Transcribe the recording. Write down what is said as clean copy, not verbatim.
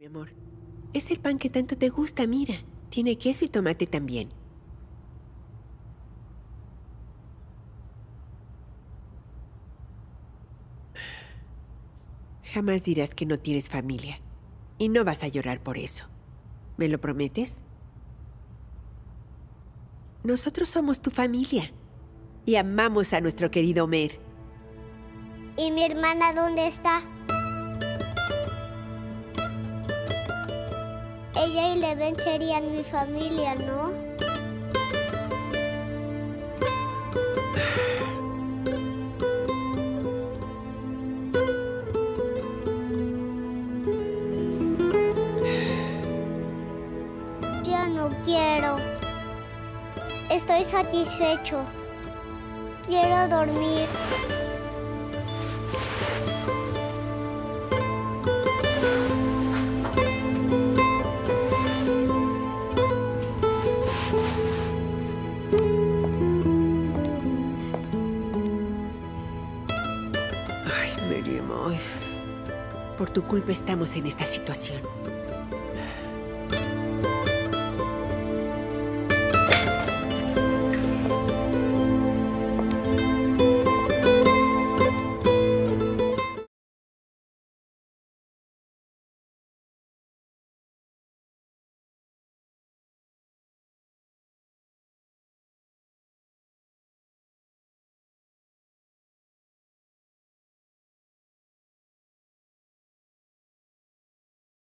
Mi amor, es el pan que tanto te gusta, mira. Tiene queso y tomate también. Jamás dirás que no tienes familia. Y no vas a llorar por eso. ¿Me lo prometes? Nosotros somos tu familia. Y amamos a nuestro querido Homer. ¿Y mi hermana dónde está? Ella y Leven serían mi familia, ¿no? Ya no quiero. Estoy satisfecho. Quiero dormir. Ay, Miriam, ay. Por tu culpa estamos en esta situación.